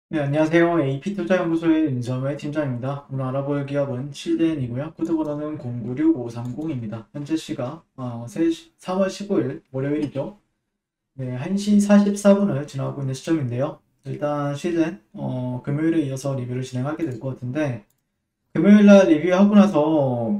네, 안녕하세요. AP투자연구소의 윤점의 팀장입니다. 오늘 알아볼 기업은 시덴이고요. 코드번호는 096530입니다. 현재 시각 4월 15일 월요일이죠. 네, 1시 44분을 지나고 있는 시점인데요. 일단 시덴 금요일에 이어서 리뷰를 진행하게 될 것 같은데 금요일날 리뷰하고 나서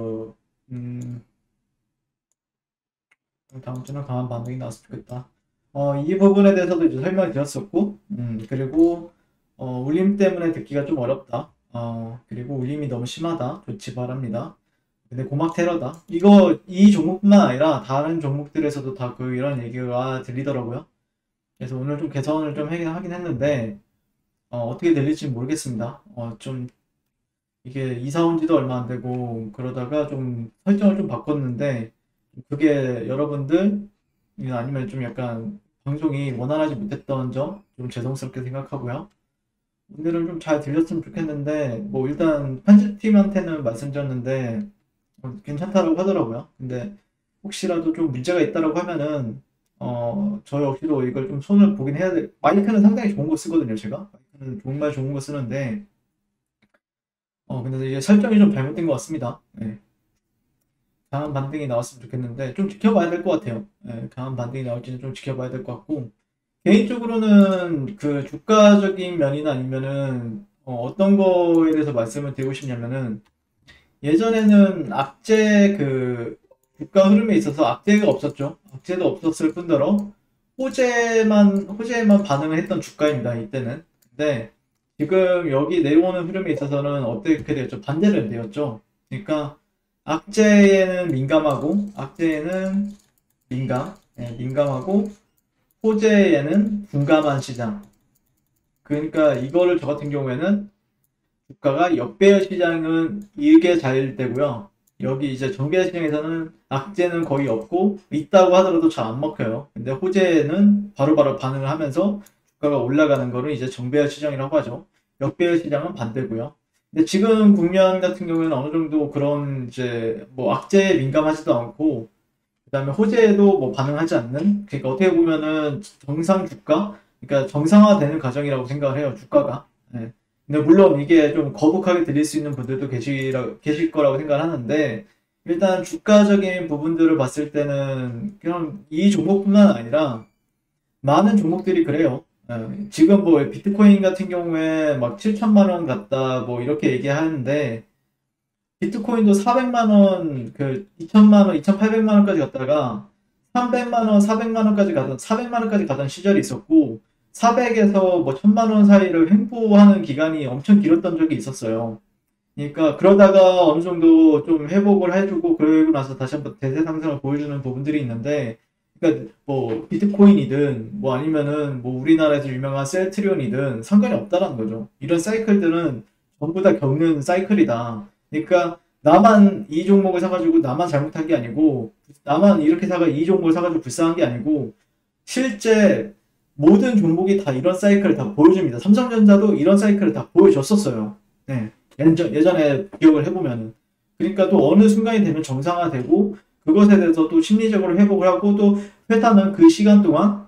다음 주는 강한 반등이 나왔으면 좋겠다. 이 부분에 대해서도 이제 설명을 드렸었고, 그리고, 울림 때문에 듣기가 좀 어렵다. 그리고 울림이 너무 심하다. 좋지 바랍니다. 근데 고막 테러다. 이 종목뿐만 아니라 다른 종목들에서도 다 이런 얘기가 들리더라고요. 그래서 오늘 좀 개선을 좀 하긴 했는데, 어떻게 들릴지 모르겠습니다. 이게 이사 온 지도 얼마 안 되고, 그러다가 좀 설정을 좀 바꿨는데, 그게 여러분들, 아니면 좀 약간 방송이 원활하지 못했던 점 좀 죄송스럽게 생각하고요. 오늘은 좀 잘 들렸으면 좋겠는데 뭐 일단 편집팀한테는 말씀드렸는데 괜찮다라고 하더라고요. 근데 혹시라도 좀 문제가 있다라고 하면은 저 역시도 이걸 좀 손을 보긴 해야 돼. 마이크는 상당히 좋은 거 쓰거든요, 제가. 마이크는 정말 좋은 거 쓰는데 근데 이게 설정이 좀 잘못된 것 같습니다. 네. 강한 반등이 나왔으면 좋겠는데 좀 지켜봐야 될 것 같아요. 예, 강한 반등이 나올지는 좀 지켜봐야 될 것 같고 개인적으로는 그 주가적인 면이나 아니면은 떤 거에 대해서 말씀을 드리고 싶냐면은 예전에는 악재 주가 흐름에 있어서 악재가 없었죠. 악재도 없었을 뿐더러 호재에만 반응을 했던 주가입니다. 이때는. 근데 지금 여기 내려오는 흐름에 있어서는 어떻게 되었죠? 반대로 되었죠. 그러니까 악재에는 민감하고 호재에는 둔감한 시장. 그러니까 이거를 저 같은 경우에는 주가가 역배열 시장은 일게 잘 되고요. 여기 이제 정배열 시장에서는 악재는 거의 없고 있다고 하더라도 잘 안 먹혀요. 근데 호재는 바로바로 반응을 하면서 주가가 올라가는 거를 이제 정배열 시장이라고 하죠. 역배열 시장은 반대고요. 근데 지금 국면 같은 경우에는 어느 정도 그런 이제 뭐 악재에 민감하지도 않고 그다음에 호재에도 뭐 반응하지 않는 그러니까 어떻게 보면은 정상 주가 그러니까 정상화되는 과정이라고 생각을 해요 주가가. 예. 근데 물론 이게 좀 거북하게 들릴 수 있는 분들도 계실 거라고 생각을 하는데 일단 주가적인 부분들을 봤을 때는 그냥 이 종목뿐만 아니라 많은 종목들이 그래요. 지금 뭐 비트코인 같은 경우에 막 7천만 원 갔다 뭐 이렇게 얘기하는데 비트코인도 400만 원, 2천만 원, 2,800만 원까지 갔다가 300만 원, 400만 원까지 가던 시절이 있었고 400에서 뭐 1000만 원 사이를 횡보하는 기간이 엄청 길었던 적이 있었어요. 그러니까 그러다가 어느 정도 좀 회복을 해주고 그러고 나서 다시 한번 대세 상승을 보여주는 부분들이 있는데 그러니까 뭐 비트코인이든 뭐 아니면은 뭐 우리나라에서 유명한 셀트리온이든 상관이 없다라는 거죠. 이런 사이클들은 전부 다 겪는 사이클이다. 그러니까 나만 이 종목을 사가지고 나만 잘못한 게 아니고 나만 이렇게 사가 이 종목을 사가지고 불쌍한 게 아니고 실제 모든 종목이 다 이런 사이클을 다 보여줍니다. 삼성전자도 이런 사이클을 다 보여줬었어요. 네. 예전에 기억을 해보면은. 그러니까 또 어느 순간이 되면 정상화되고 그것에 대해서 또 심리적으로 회복을 하고 또 회사는 그 시간 동안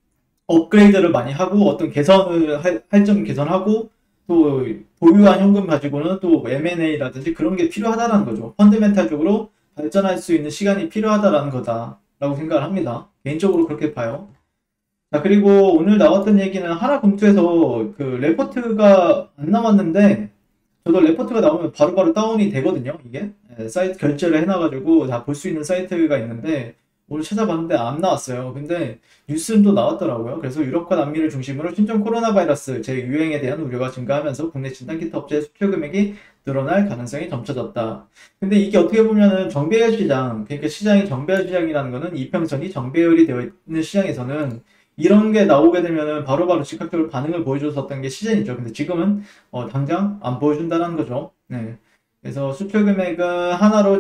업그레이드를 많이 하고 어떤 개선을 할 점 개선하고 또 보유한 현금 가지고는 또 M&A라든지 그런 게 필요하다는 거죠. 펀드멘탈적으로 발전할 수 있는 시간이 필요하다라는 거다라고 생각을 합니다. 개인적으로 그렇게 봐요. 자, 그리고 오늘 나왔던 얘기는 하나금투에서 그 레포트가 안 나왔는데 저도 레포트가 나오면 바로바로 다운이 되거든요, 이게. 사이트 결제를 해놔가지고 다 볼 수 있는 사이트가 있는데, 오늘 찾아봤는데 안 나왔어요. 근데 뉴스는 또 나왔더라고요. 그래서 유럽과 남미를 중심으로 신종 코로나 바이러스 재유행에 대한 우려가 증가하면서 국내 진단키트 업체의 수출 금액이 늘어날 가능성이 점쳐졌다. 근데 이게 어떻게 보면은 정배열 시장, 그러니까 시장이 정배열 시장이라는 거는 이평선이 정배열이 되어 있는 시장에서는 이런 게 나오게 되면은 바로바로 즉각적으로 반응을 보여줬었던 게 시즌이죠. 근데 지금은 당장 안 보여준다는 거죠. 네. 그래서 수출 금액은 하나로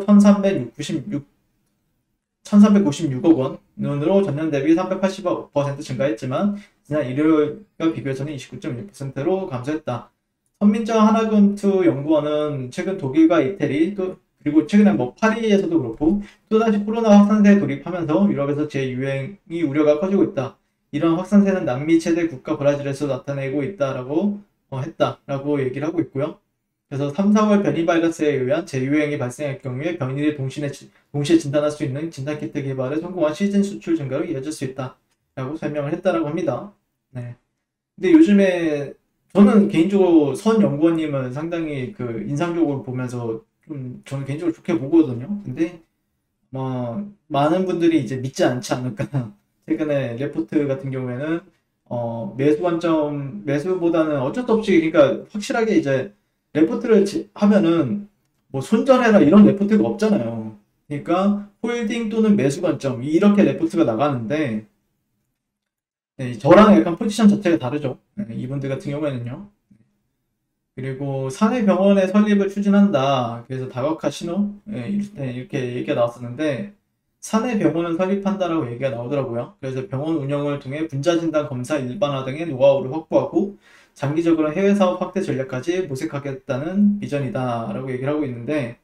1396억 원으로 전년 대비 380% 증가했지만 지난 일요일과 비교해서는 29.1%로 감소했다. 선민정 하나금투 연구원은 최근 독일과 이태리 또 그리고 최근에 뭐 파리에서도 그렇고 또다시 코로나 확산세에 돌입하면서 유럽에서 재유행이 우려가 커지고 있다. 이런 확산세는 남미 최대 국가 브라질에서 나타내고 있다라고 했다라고 얘기를 하고 있고요. 그래서 3, 4월 변이 바이러스에 의한 재유행이 발생할 경우에 변이를 동시에 진단할 수 있는 진단키트 개발에 성공한 시즌 수출 증가로 이어질 수 있다라고 설명을 했다라고 합니다. 네. 근데 요즘에 저는 개인적으로 선 연구원님은 상당히 그 인상적으로 보면서 좀 저는 개인적으로 좋게 보거든요. 근데 뭐 많은 분들이 이제 믿지 않지 않을까. 최근에 레포트 같은 경우에는 매수 관점 매수보다는 어쩔 수 없이 그러니까 확실하게 이제 레포트를 하면은 뭐 손절해라 이런 레포트가 없잖아요. 그러니까 홀딩 또는 매수 관점 이렇게 레포트가 나가는데 네, 저랑 약간 포지션 자체가 다르죠. 네, 이분들 같은 경우에는요. 그리고 사내 병원의 설립을 추진한다. 그래서 다각화 신호 이렇게 얘기가 나왔었는데 사내 병원을 설립한다라고 얘기가 나오더라고요. 그래서 병원 운영을 통해 분자 진단 검사 일반화 등의 노하우를 확보하고 장기적으로 해외 사업 확대 전략까지 모색하겠다는 비전이다라고 얘기를 하고 있는데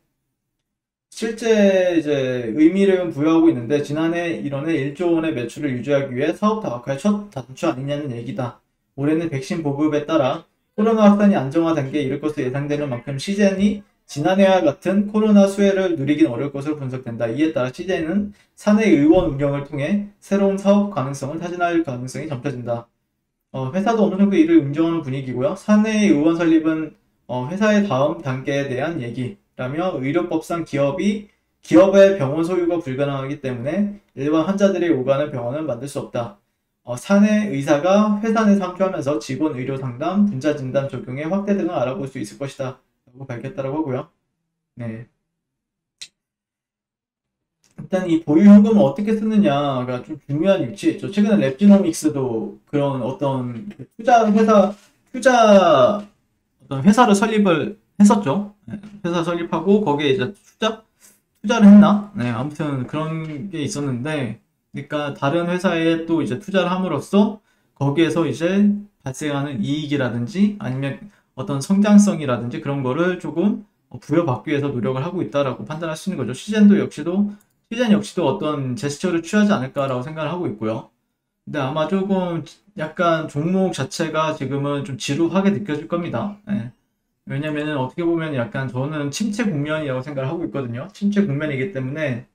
실제 이제 의미를 부여하고 있는데 지난해 1월에 1조 원의 매출을 유지하기 위해 사업 다각화의 첫 단추 아니냐는 얘기다. 올해는 백신 보급에 따라 코로나 확산이 안정화 단계에 이를 것으로 예상되는 만큼 시즌이 지난해와 같은 코로나 수혜를 누리긴 어려울 것으로 분석된다. 이에 따라 시즌은 사내 의원 운영을 통해 새로운 사업 가능성을 타진할 가능성이 점쳐진다. 회사도 어느 정도 이를 인정하는 분위기고요. 사내 의원 설립은 회사의 다음 단계에 대한 얘기라며 의료법상 기업의 병원 소유가 불가능하기 때문에 일반 환자들이 오가는 병원은 만들 수 없다. 사내 의사가 회사 내 상주하면서 직원 의료 상담, 분자 진단 적용의 확대 등을 알아볼 수 있을 것이다. 라고 밝혔다고 하고요. 네. 일단 이 보유 현금을 어떻게 쓰느냐가 좀 중요한 위치에 있죠. 최근에 랩지노믹스도 그런 어떤 투자 어떤 회사를 설립을 했었죠. 네, 회사 설립하고 거기에 이제 투자를 했나? 네, 아무튼 그런 게 있었는데, 그러니까 다른 회사에 또 이제 투자를 함으로써 거기에서 이제 발생하는 이익이라든지 아니면 어떤 성장성이라든지 그런 거를 조금 부여받기 위해서 노력을 하고 있다라고 판단할 수 있는 거죠. 시젠 역시도 어떤 제스처를 취하지 않을까라고 생각을 하고 있고요. 근데 아마 조금 약간 종목 자체가 지금은 좀 지루하게 느껴질 겁니다. 예. 왜냐면은 어떻게 보면 약간 저는 침체 국면이라고 생각을 하고 있거든요. 침체 국면이기 때문에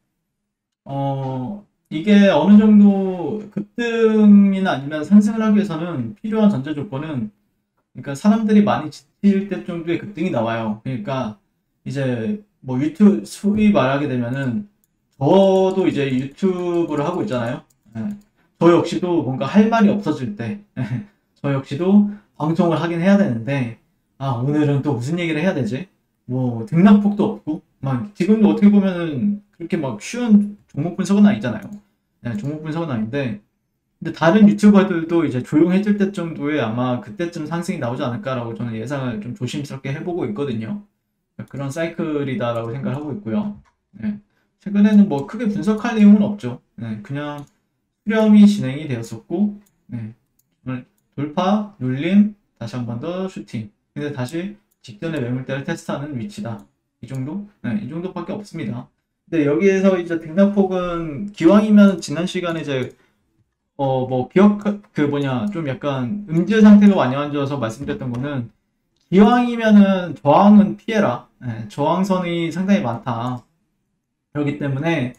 이게 어느 정도 급등이나 아니면 상승을 하기 위해서는 필요한 전제 조건은 그러니까 사람들이 많이 지칠 때 정도의 급등이 나와요. 그러니까 이제 뭐 유튜브 소위 말하게 되면은 저도 이제 유튜브를 하고 있잖아요. 예. 저 역시도 뭔가 할 말이 없어질 때, 저 역시도 방송을 하긴 해야 되는데, 아, 오늘은 또 무슨 얘기를 해야 되지? 뭐, 등락폭도 없고, 막, 지금도 어떻게 보면은 그렇게 막 쉬운 종목 분석은 아니잖아요. 네, 종목 분석은 아닌데, 근데 다른 유튜버들도 이제 조용해질 때 정도에 아마 그때쯤 상승이 나오지 않을까라고 저는 예상을 좀 조심스럽게 해보고 있거든요. 그런 사이클이다라고 생각을 하고 있고요. 네. 최근에는 뭐 크게 분석할 내용은 없죠. 네, 그냥 수렴이 진행이 되었었고, 네, 돌파, 눌림, 다시 한 번 더 슈팅. 근데 다시 직전의 매물대를 테스트하는 위치다. 이 정도? 네, 이 정도밖에 없습니다. 근데 여기에서 이제 등락폭은 기왕이면 지난 시간에 이제 뭐 그 뭐냐 좀 약간 음질 상태가 많이 안 좋아서 말씀드렸던 거는 기왕이면은 저항은 피해라. 네, 저항선이 상당히 많다. 그렇기 때문에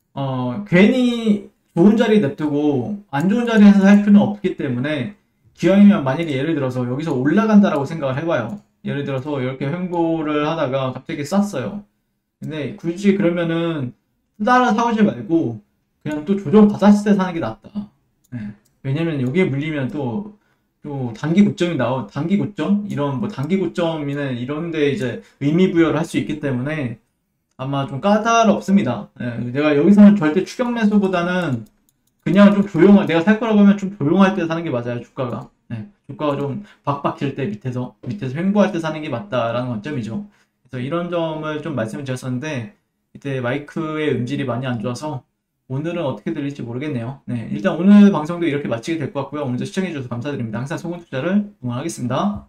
괜히 좋은 자리 냅두고 안 좋은 자리에서 살 필요는 없기 때문에 기왕이면 만약에 예를 들어서 여기서 올라간다라고 생각을 해봐요. 예를 들어서 이렇게 횡보를 하다가 갑자기 쌌어요. 근데 굳이 그러면은 따라 사오지 말고 그냥 또 조정 받았을 때 사는 게 낫다. 네. 왜냐면 여기에 물리면 또 단기 고점 이런 뭐 단기 고점이나 이런데 이제 의미 부여를 할 수 있기 때문에 아마 좀 까다롭습니다. 예, 내가 여기서는 절대 추격 매수보다는 그냥 좀 내가 살 거라고 하면 좀 조용할 때 사는 게 맞아요, 주가가. 예, 주가가 좀 박박힐 때 밑에서 횡보할 때 사는 게 맞다라는 관점이죠. 그래서 이런 점을 좀 말씀을 드렸었는데, 이때 마이크의 음질이 많이 안 좋아서 오늘은 어떻게 들릴지 모르겠네요. 네, 일단 오늘 방송도 이렇게 마치게 될 것 같고요. 오늘도 시청해주셔서 감사드립니다. 항상 소금 투자를 응원하겠습니다.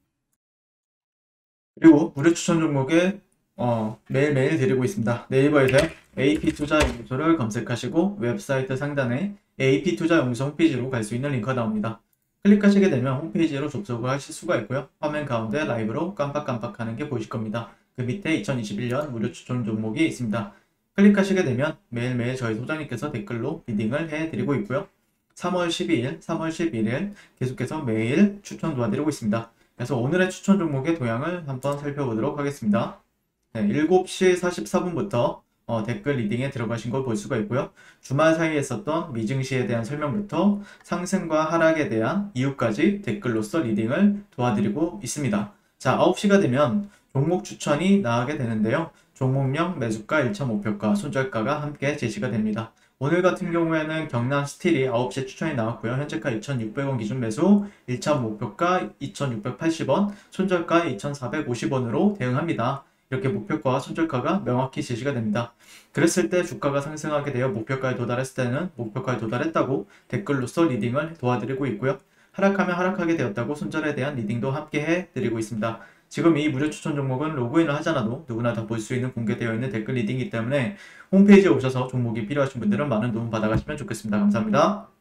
그리고 무료 추천 종목에 매일매일 드리고 있습니다. 네이버에서 AP 투자 연구소를 검색하시고 웹사이트 상단에 AP투자 용서 홈페이지로 갈 수 있는 링크가 나옵니다. 클릭하시게 되면 홈페이지로 접속을 하실 수가 있고요. 화면 가운데 라이브로 깜빡깜빡하는 게 보이실 겁니다. 그 밑에 2021년 무료 추천 종목이 있습니다. 클릭하시게 되면 매일매일 저희 소장님께서 댓글로 리딩을 해드리고 있고요. 3월 12일, 3월 11일 계속해서 매일 추천 도와드리고 있습니다. 그래서 오늘의 추천 종목의 도형을 한번 살펴보도록 하겠습니다. 네, 7시 44분부터 댓글 리딩에 들어가신 걸 볼 수가 있고요. 주말 사이에 있었던 미증시에 대한 설명부터 상승과 하락에 대한 이유까지 댓글로서 리딩을 도와드리고 있습니다. 자, 9시가 되면 종목 추천이 나가게 되는데요. 종목명, 매수가, 1차 목표가, 손절가가 함께 제시가 됩니다. 오늘 같은 경우에는 경남 스틸이 9시에 추천이 나왔고요. 현재가 2,600원 기준 매수, 1차 목표가 2,680원, 손절가 2,450원으로 대응합니다. 이렇게 목표가와 손절가가 명확히 제시가 됩니다. 그랬을 때 주가가 상승하게 되어 목표가에 도달했을 때는 목표가에 도달했다고 댓글로서 리딩을 도와드리고 있고요. 하락하면 하락하게 되었다고 손절에 대한 리딩도 함께 해드리고 있습니다. 지금 이 무료 추천 종목은 로그인을 하지 않아도 누구나 다 볼 수 있는 공개되어 있는 댓글 리딩이기 때문에 홈페이지에 오셔서 종목이 필요하신 분들은 많은 도움 받아가시면 좋겠습니다. 감사합니다.